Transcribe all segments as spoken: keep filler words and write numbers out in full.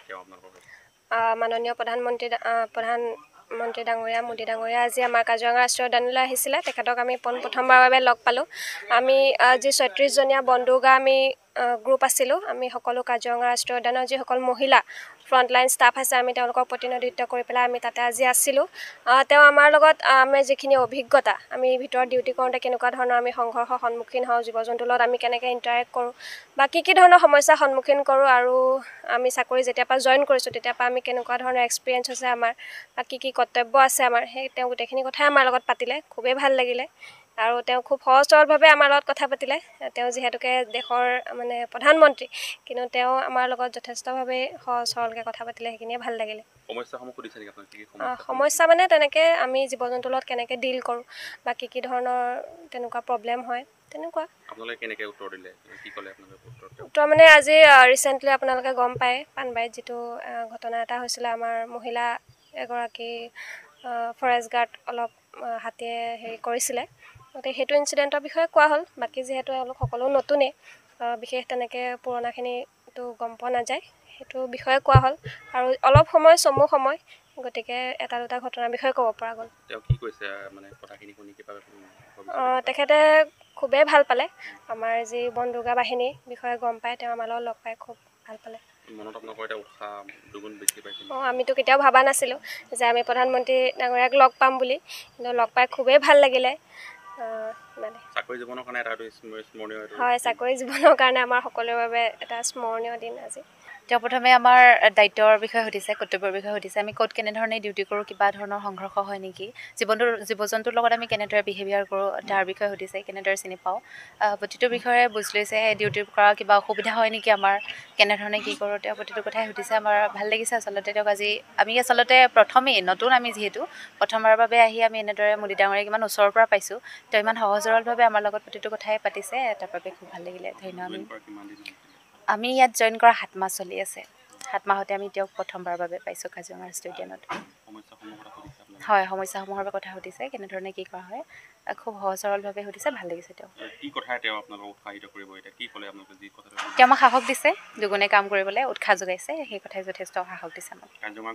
তেওঁ আপোনালোকৰ মাননীয় প্ৰধানমন্ত্ৰী প্ৰধানমন্ত্ৰী ডাঙৰীয়া মোদী ডাঙৰীয়া আজি আমাৰ কাজিৰঙা ৰাষ্ট্ৰীয় উদ্যানলৈ আহিছিলে তেখেতক আমি পোনপ্ৰথমবাৰৰ বাবে লগ পালোঁ আমি যি ছয়ত্ৰিছজনীয়া বনদুৰ্গা আমি গ্ৰুপ আছিলোঁ আমি সকলো কাজিৰঙা ৰাষ্ট্ৰীয় উদ্যানৰ যিসকল মহিলা ফ্ৰণ্টলাইন ষ্টাফ আছে আমি তেওঁলোকক প্ৰতিনিধিত্ব কৰি পেলাই আমি তাতে আজি আছিলোঁ তেওঁ আমাৰ লগত আমি যিখিনি অভিজ্ঞতা আমি ভিতৰত ডিউটি কৰোঁতে কেনেকুৱা ধৰণৰ আমি সংঘৰ্ষৰ সন্মুখীন হওঁ জীৱ জন্তুৰ লগত আমি কেনেকৈ ইণ্টাৰেক্ট কৰোঁ বা কি কি ধৰণৰ সমস্যাৰ সন্মুখীন কৰোঁ আৰু আমি চাকৰি যেতিয়াৰ পৰা জইন কৰিছোঁ তেতিয়াৰ পৰা আমি কেনেকুৱা ধৰণৰ এক্সপিৰিয়েঞ্চ হৈছে আমাৰ বা কি কি কৰ্তব্য আছে আমাৰ সেই তেওঁ গোটেইখিনি কথাই আমাৰ লগত পাতিলে খুবেই ভাল লাগিলে আৰু তেওঁ খুব সহজ সৰলভাৱে আমাৰ লগত কথা পাতিলে তেওঁ যিহেতুকে দেশৰ মানে প্ৰধানমন্ত্ৰী কিন্তু তেওঁ আমাৰ লগত যথেষ্টভাৱে সহজ সৰলকৈ কথা পাতিলে সেইখিনিয়ে ভাল লাগিলে সমস্যাসমূহ সুধিছে নেকি আপোনাক কি সমস্যা মানে তেনেকৈ আমি জীৱ জন্তুৰ লগত কেনেকৈ ডিল কৰোঁ বা কি কি ধৰণৰ তেনেকুৱা প্ৰব্লেম হয় তেনেকুৱা আপোনালোকে কেনেকৈ উত্তৰ দিলে কি ক'লে আপোনালোকে উত্তৰ উত্তৰ মানে আজি ৰিচেণ্টলি আপোনালোকে গম পায় পাণবাৰীত যিটো ঘটনা এটা হৈছিলে আমাৰ মহিলা এগৰাকী ফৰেষ্ট গাৰ্ড অলপ হাতীয়ে হেৰি কৰিছিলে গতিকে সেইটো ইনচিডেণ্টৰ বিষয়ে কোৱা হ'ল বাকী যিহেতু এওঁলোক সকলো নতুনেই বিশেষ তেনেকৈ পুৰণাখিনিতো গম পোৱা নাযায় সেইটো বিষয়ে কোৱা হ'ল আৰু অলপ সময় চমু সময় গতিকে এটা দুটা ঘটনাৰ বিষয়ে ক'ব পৰা গ'ল তেওঁ কি কৈছে মানে কথাখিনি শুনি কিবা তেখেতে খুবেই ভাল পালে আমাৰ যি বনদুৰ্গা বাহিনীৰ বিষয়ে গম পায় তেওঁ আমাৰ লগত লগ পাই খুব ভাল পালে মনত আপোনালোকৰ এটা উৎসাহ দুগুণ বেছি পাইছে অঁ আমিতো কেতিয়াও ভবা নাছিলোঁ যে আমি প্ৰধানমন্ত্ৰী ডাঙৰীয়াক লগ পাম বুলি কিন্তু লগ পাই খুবেই ভাল লাগিলে মানে চাকৰি জীৱনৰ কাৰণে এটা স্মৰণীয় হয় চাকৰি জীৱনৰ কাৰণে আমাৰ সকলোৰে বাবে এটা স্মৰণীয় দিন আজি তেওঁ প্ৰথমে আমাৰ দায়িত্বৰ বিষয়ে সুধিছে কৰ্তব্যৰ বিষয়ে সুধিছে আমি ক'ত কেনেধৰণে ডিউটি কৰোঁ কিবা ধৰণৰ সংঘৰ্ষ হয় নেকি জীৱনটোৰ জীৱ জন্তুৰ লগত আমি কেনেদৰে বিহেভিয়াৰ কৰোঁ তাৰ বিষয়ে সুধিছে কেনেদৰে চিনি পাওঁ প্ৰতিটো বিষয়ে বুজ লৈছে ডিউটি কৰা কিবা অসুবিধা হয় নেকি আমাৰ কেনেধৰণে কি কৰোঁ তেওঁ প্ৰতিটো কথাই সুধিছে আমাৰ ভাল লাগিছে আচলতে তেওঁক আজি আমি আচলতে প্ৰথমেই নতুন আমি যিহেতু প্ৰথমবাৰৰ বাবে আহি আমি এনেদৰে মোদী ডাঙৰীয়াক ইমান ওচৰৰ পৰা পাইছোঁ তেওঁ ইমান সহজ সৰলভাৱে আমাৰ লগত প্ৰতিটো কথাই পাতিছে তাৰ বাবে খুব ভাল লাগিলে ধন্যবাদ আমি ইয়াত জইন কৰা সাত মাহ চলি আছে সাত মাহতে আমি তেওঁক প্ৰথমবাৰৰ বাবে পাইছোঁ কাজিৰঙা ৰাষ্ট্ৰীয় উদ্যানত হয় সমস্যাসমূহৰ বাবে কথা সুধিছে কেনেধৰণে কি কৰা হয় খুব সহজ সৰলভাৱে সুধিছে ভাল লাগিছে তেওঁ তেওঁ আমাক সাহস দিছে দুগুণে কাম কৰিবলৈ উৎসাহ যোগাইছে সেই কথাই যথেষ্ট সাহস দিছে আমাক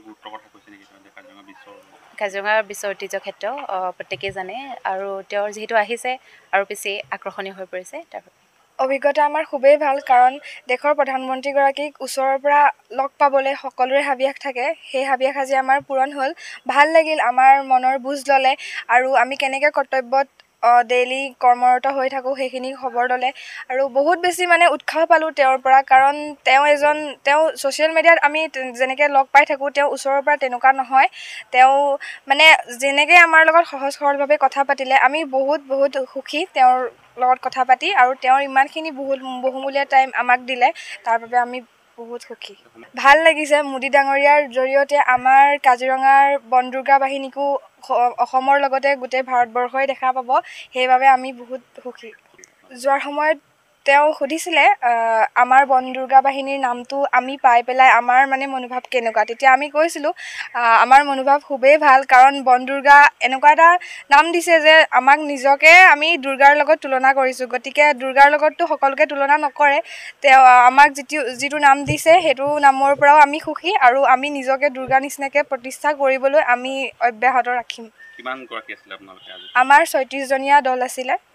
কাজিৰঙাৰ বিশ্ব ঐতিহ্য ক্ষেত্ৰ প্ৰত্যেকেই জানে আৰু তেওঁৰ যিহেতু আহিছে আৰু বেছি আকৰ্ষণীয় হৈ পৰিছে তাৰ বাবে অভিজ্ঞতা আমাৰ খুবেই ভাল কাৰণ দেশৰ প্ৰধানমন্ত্ৰীগৰাকীক ওচৰৰ পৰা লগ পাবলৈ সকলোৰে হাবিয়াস থাকে সেই হাবিয়াস আজি আমাৰ পূৰণ হ'ল ভাল লাগিল আমাৰ মনৰ বুজ ল'লে আৰু আমি কেনেকৈ কৰ্তব্যত ডেইলি কৰ্মৰত হৈ থাকোঁ সেইখিনি খবৰ ল'লে আৰু বহুত বেছি মানে উৎসাহ পালোঁ তেওঁৰ পৰা কাৰণ তেওঁ এজন তেওঁ ছ'চিয়েল মিডিয়াত আমি যেনেকৈ লগ পাই থাকোঁ তেওঁ ওচৰৰ পৰা তেনেকুৱা নহয় তেওঁ মানে যেনেকৈ আমাৰ লগত সহজ সৰলভাৱে কথা পাতিলে আমি বহুত বহুত সুখী তেওঁৰ লগত কথা পাতি আৰু তেওঁৰ ইমানখিনি বহুত বহুমূলীয়া টাইম আমাক দিলে তাৰ বাবে আমি বহুত সুখী ভাল লাগিছে মোদী ডাঙৰীয়াৰ জৰিয়তে আমাৰ কাজিৰঙাৰ বনদুৰ্গা বাহিনীকো অসমৰ লগতে গোটেই ভাৰতবৰ্ষই দেখা পাব সেইবাবে আমি বহুত সুখী যোৱাৰ সময়ত তেওঁ সুধিছিলে আমাৰ বনদুৰ্গা বাহিনীৰ নামটো আমি পাই পেলাই আমাৰ মানে মনোভাৱ কেনেকুৱা তেতিয়া আমি কৈছিলোঁ আমাৰ মনোভাৱ খুবেই ভাল কাৰণ বনদুৰ্গা এনেকুৱা এটা নাম দিছে যে আমাক নিজকে আমি দুৰ্গাৰ লগত তুলনা কৰিছোঁ গতিকে দুৰ্গাৰ লগততো সকলোকে তুলনা নকৰে তেওঁ আমাক যিটো যিটো নাম দিছে সেইটো নামৰ পৰাও আমি সুখী আৰু আমি নিজকে দুৰ্গা নিচিনাকৈ প্ৰতিষ্ঠা কৰিবলৈ আমি অব্যাহত ৰাখিম কিমান গৰাকী আছিলে আপোনালোকে আজি আমাৰ ছয়ত্ৰিছজনীয়া দল আছিলে